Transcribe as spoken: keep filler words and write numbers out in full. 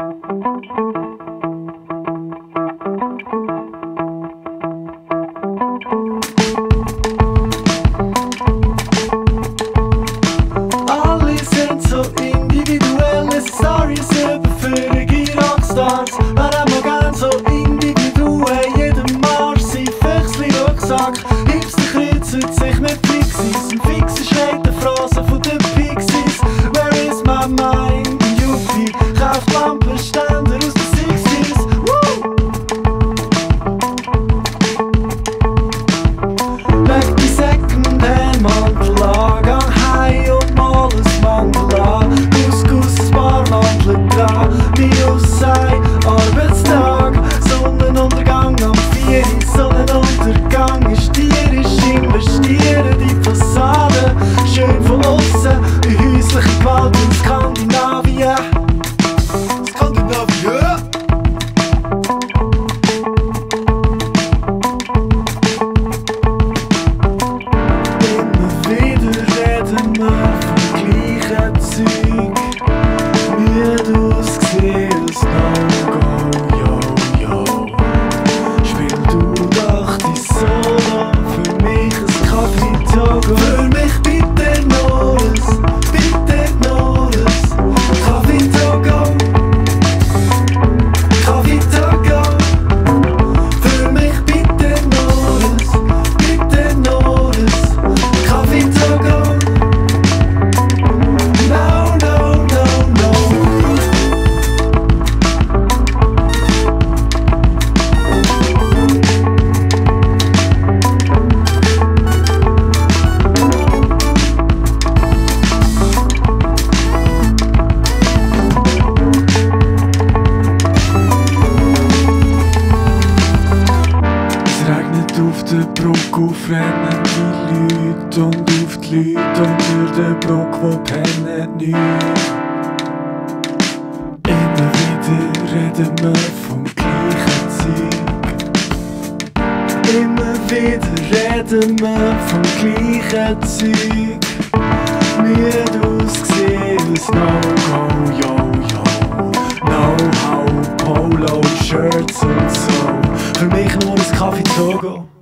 Alle sind so individuell, es ist Stories über völlige Rockstars. Wären wir gern so individuell, jedem Marsch sein Füchsli-Rucksack. Hipster kreuzt sich mit Pixies, ein fixer schreit die Phrase von den Pixies. Where is my mind? Yuppie, kauft Lampenständer aus den Sixties. Woo! Leg die Secondhand-Mantel an, gang heim und mal ein Mandel an. Couscous, ein paar Mandeln dran, wie aus sei Arbeitstag. Sonnenuntergang am vier, Sonnenuntergang ist tierisch. Investieren die Fassade, schön von außen, wie häusliche Gewalt in Skandinavien. Skandinavien! Immer wieder reden wir vom gleichen Zeug. Müde ausgesehen, das No-Go, yo, yo. Spiel du doch die Solo, für mich ein Kaffee-Togo. Für mich bitte nur ein, bitte nur ein Kaffee-Togo. Kaffee-Togo. Für mich bitte nur ein, bitte nur ein Kaffee-Togo. No, no, no, no. Es regnet auf der Brücke, auf rennen die Leute und auf die Leute unter der Brücke, wo pennen nicht. Immer wieder reden wir vom gleichen Zeug. Immer wieder reden wir vom gleichen Zeug. Müde ausgesehen, das No-Go, yo, yo. Know-how, Polo-Shirts und so. Für mich nur ein Kaffee-Togo.